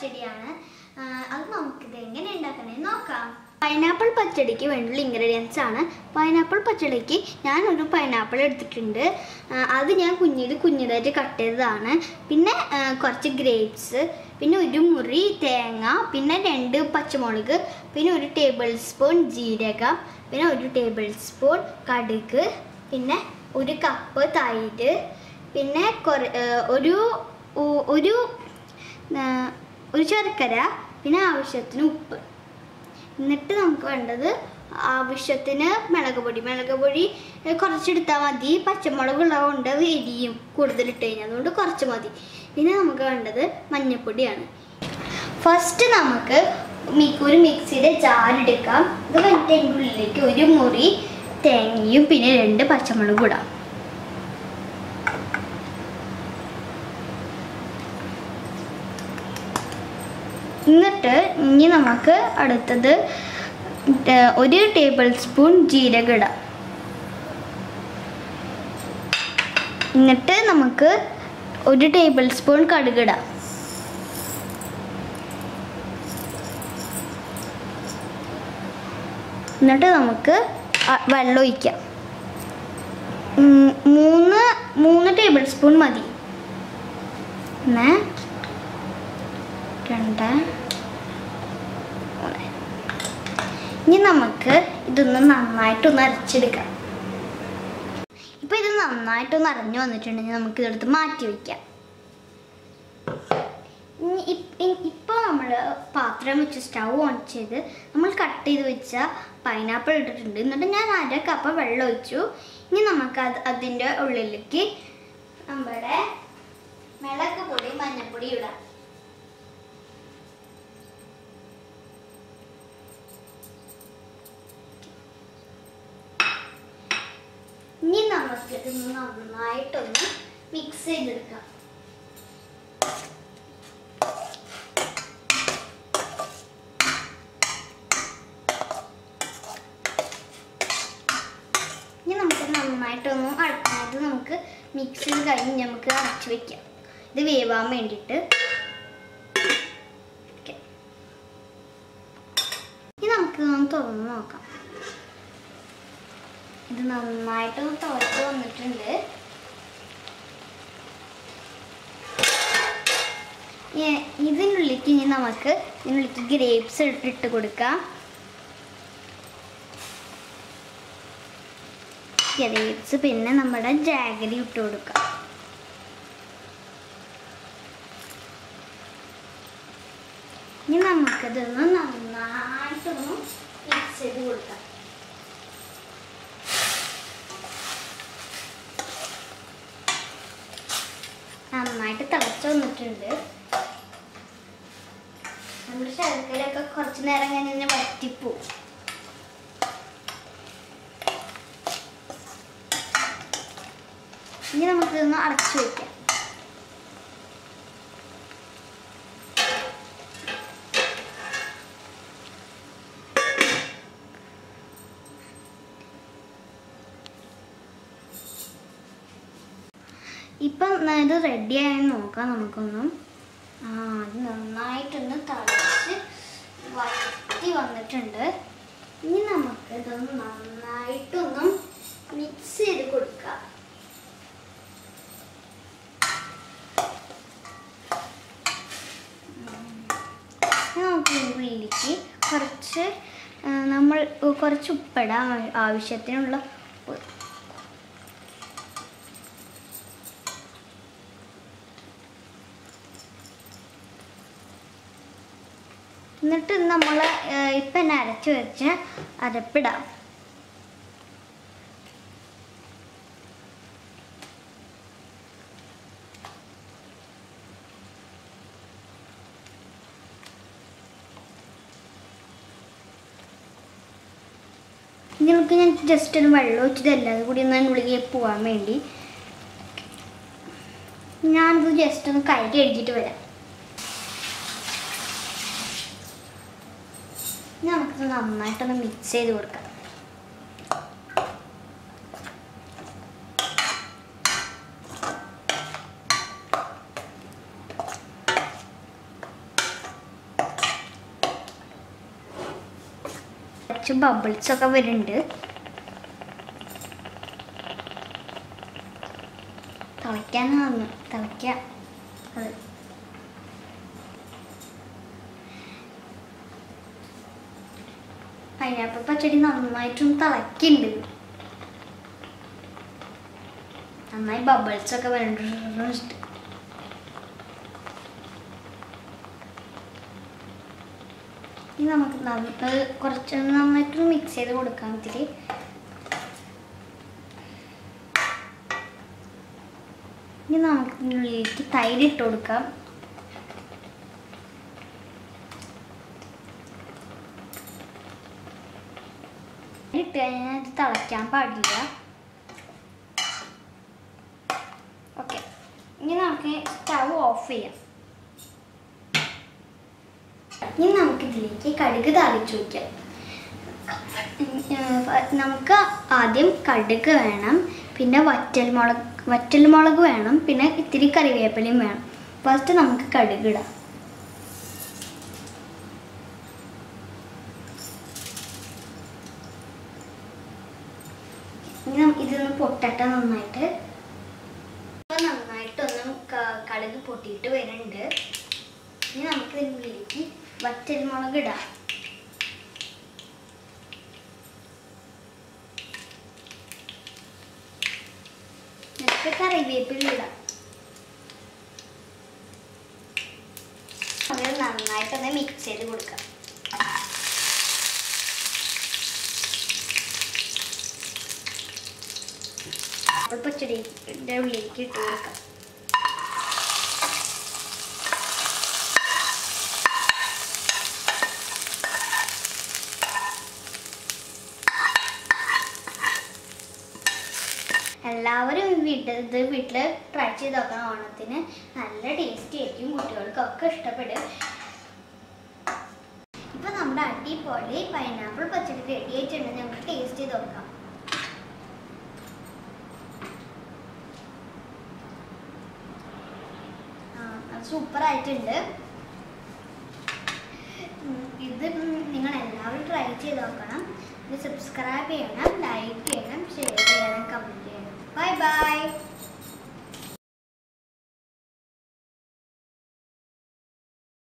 പച്ചടിയാണ്. അത് നമുക്കിത് എങ്ങനെ ഉണ്ടാക്കണമെന്ന് നോക്കാം. പൈനാപ്പിൾ പച്ചടിക്ക് വേണ്ടിയുള്ള ഇൻഗ്രീഡിയൻസ് ആണ്. പൈനാപ്പിൾ പച്ചടിക്ക് ഞാനൊരു പൈനാപ്പിൾ എടുത്തിട്ടുണ്ട്. അത് ഞാൻ കുഞ്ഞിതായിട്ട് കട്ട് ചെയ്തതാണ്. പിന്നെ കുറച്ച് ഗ്രേപ്സ്, പിന്നെ ഒരു മുറി തേങ്ങ, പിന്നെ 2 പച്ചമുളക്, പിന്നെ 1 ടേബിൾ സ്പൂൺ ജീരകം, പിന്നെ 1 ടേബിൾ സ്പൂൺ കടുക്, പിന്നെ 1 കപ്പ് തൈര്, പിന്നെ ഒരു ശർക്കര, പിന്നെ ആവശ്യത്തിന് ഉപ്പ്. എന്നിട്ട് നമുക്ക് വേണ്ടത് ആവശ്യത്തിന് മുളക് പൊടി കുറച്ചെടുത്താൽ മതി. പച്ചമുളക് ഉള്ളതുകൊണ്ട് അത് എരിയും കൂടുതലിട്ട് കഴിഞ്ഞാൽ, അതുകൊണ്ട് കുറച്ച് മതി. പിന്നെ നമുക്ക് വേണ്ടത് മഞ്ഞൾപ്പൊടിയാണ്. ഫസ്റ്റ് നമുക്ക് ഒരു മിക്സിയുടെ ജാർ എടുക്കാം. ഇത് കഴിഞ്ഞിട്ട് അതിൻ്റെ ഉള്ളിലേക്ക് 1 മുറി തേങ്ങയും പിന്നെ 2 പച്ചമുളകും ഇടാം. എന്നിട്ട് ഇനി നമുക്ക് അടുത്തത് 1 ടേബിൾ സ്പൂൺ ജീരകം ഇടാം. എന്നിട്ട് നമുക്ക് 1 ടേബിൾ സ്പൂൺ കടുക് ഇടാം. എന്നിട്ട് നമുക്ക് വെള്ളം ഒഴിക്കാം. 3 ടേബിൾ സ്പൂൺ മതി. 1 2 3. ഇനി നമുക്ക് ഇതൊന്ന് നന്നായിട്ടൊന്ന് അരച്ചെടുക്കാം. ഇപ്പം ഇത് നന്നായിട്ടൊന്ന് അരഞ്ഞു വന്നിട്ടുണ്ടെങ്കിൽ നമുക്ക് ഇതെടുത്ത് മാറ്റി വയ്ക്കാം. ഇപ്പോൾ നമ്മൾ പാത്രം വെച്ച് സ്റ്റൗ ഓൺ ചെയ്ത് നമ്മൾ കട്ട് ചെയ്ത് വെച്ച പൈനാപ്പിൾ ഇട്ടിട്ടുണ്ട്. എന്നിട്ട് ഞാൻ 1/2 കപ്പ് വെള്ളം ഒഴിച്ചു. ഇനി നമുക്ക് അതിൻ്റെ ഉള്ളിലേക്ക് നമ്മുടെ മുളക് പൊടി, മഞ്ഞൾപ്പൊടി ഇടാം. ഇനി നമുക്ക് ഇത് നന്നായിട്ടൊന്ന് മിക്സ് ചെയ്തെടുക്കാം. ഇനി നമുക്ക് നന്നായിട്ടൊന്ന് അടുത്തത് നമുക്ക് മിക്സ് ചെയ്ത് കഴിഞ്ഞ് നമുക്ക് അടച്ചു വെക്കാം, ഇത് വേവാൻ വേണ്ടിയിട്ട്. ഇനി നമുക്ക് തുറന്ന് നോക്കാം. ഇത് നന്നായിട്ടൊന്ന് തുറച്ച് വന്നിട്ടുണ്ട്. ഇതിനുള്ളിലേക്ക് ഇനി നമുക്ക് ഗ്രേപ്സ് ഇട്ട് കൊടുക്കാം. ഗ്രേപ്സ് പിന്നെ നമ്മുടെ ജാഗരി ഇട്ട് കൊടുക്കാം. ഇനി നമുക്കതൊന്ന് നന്നായിട്ടൊന്ന് മിക്സ് ചെയ്ത് കൊടുക്കാം. നന്നായിട്ട് തിളച്ച് വന്നിട്ടുണ്ട്. നമ്മുടെ ശർക്കരയൊക്കെ കുറച്ച് നേരം കഴിഞ്ഞ് വറ്റിപ്പോവും. ഇനി നമുക്കിതൊന്ന് അടച്ചു വയ്ക്കാം. ഇപ്പം ഇത് റെഡിയായി നോക്കാം നമുക്കൊന്നും. അത് നന്നായിട്ടൊന്ന് തിളച്ച് വറ്റി വന്നിട്ടുണ്ട്. ഇനി നമുക്ക് ഇതൊന്ന് നന്നായിട്ടൊന്നും മിക്സ് ചെയ്ത് കൊടുക്കാം. നമുക്ക് ഉള്ളിലേക്ക് കുറച്ച് ഉപ്പിടാം, ആവശ്യത്തിനുള്ള ഉപ്പ്. എന്നിട്ട് നമ്മൾ ഇപ്പം അരച്ച് വെച്ച അരപ്പിടാം. ഇതിനൊക്കെ ഞാൻ ജസ്റ്റ് ഒന്ന് വെള്ളം ഒഴിച്ചതല്ല, അത് കൂടി ഒന്ന് ഉള്ളിലേക്ക് പോകാൻ വേണ്ടി ഞാനിത് ജസ്റ്റ് ഒന്ന് കൈ കഴുകിയിട്ട് വരാം. നമുക്കിത് നന്നായിട്ടൊന്ന് മിക്സ് ചെയ്ത് കൊടുക്കാം. കുറച്ച് ബബിൾസ് ഒക്കെ വരുന്നുണ്ട്. തിളയ്ക്കാനാണ് തിളയ്ക്കാം. അത് പൈനാപ്പിൾ പച്ചടി നന്നായിട്ടും തിളയ്ക്കുന്നുണ്ട്. നന്നായി ബബിൾസ് ഒക്കെ വരുന്നുണ്ട്. ഇനി നമുക്ക് കുറച്ച് നന്നായിട്ട് മിക്സ് ചെയ്ത് കൊടുക്കാം. ഇത്തിരി ഇനി നമുക്ക് ഇതിനുള്ളിലേക്ക് തൈര് ഇട്ട് കൊടുക്കാം. ഇട്ട് കഴിഞ്ഞാൽ ഇത് തിളയ്ക്കാൻ പാടില്ല. ഓക്കെ, ഇനി നമുക്ക് സ്റ്റവ് ഓഫ് ചെയ്യാം. ഇനി നമുക്കിതിലേക്ക് കടുക് താളിച്ചു വയ്ക്കാം. നമുക്ക് ആദ്യം കടുക് വേണം, പിന്നെ വറ്റൽമുളക് വേണം, പിന്നെ ഇത്തിരി കറിവേപ്പിലയും വേണം. ഫസ്റ്റ് നമുക്ക് കടുക് ഇടാം. ഇനി ഇതൊന്ന് പൊട്ടട്ടെ നന്നായിട്ട്. നന്നായിട്ടൊന്നും കടുക് പൊട്ടിയിട്ട് വരുന്നുണ്ട്. ഇനി നമുക്ക് ഇതിനുള്ളിലേക്ക് വറ്റൽമുളക് ഇടാം. എന്നിട്ട് കറിവേപ്പില ഇടാം. അത് നന്നായിട്ടൊന്ന് മിക്സ് ചെയ്ത് കൊടുക്കാം. പച്ചടിയുടെ ഉള്ളിലേക്ക് ഇട്ട് കൊടുക്കാം. എല്ലാവരും വീട്ടിൽ ട്രൈ ചെയ്ത് നോക്കണം. ഓണത്തിന് നല്ല ടേസ്റ്റി ആയിരിക്കും, കുട്ടികൾക്കൊക്കെ ഇഷ്ടപ്പെടും. ഇപ്പം നമ്മുടെ അടിപൊളി പൈനാപ്പിൾ പച്ചടി റെഡി ആയിട്ടുണ്ട്. ഞങ്ങൾക്ക് ടേസ്റ്റ് ചെയ്ത് നോക്കാം. സൂപ്പർ ആയിട്ടുണ്ട്. ഇത് നിങ്ങൾ എല്ലാവരും ട്രൈ ചെയ്ത് നോക്കണം. ഇത് സബ്സ്ക്രൈബ് ചെയ്യണം, ലൈക്ക്